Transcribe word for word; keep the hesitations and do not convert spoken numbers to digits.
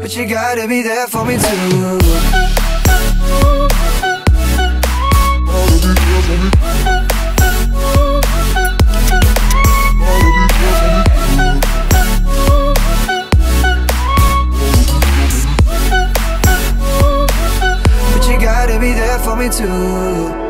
but you gotta be there for me too. But you gotta be there for me too.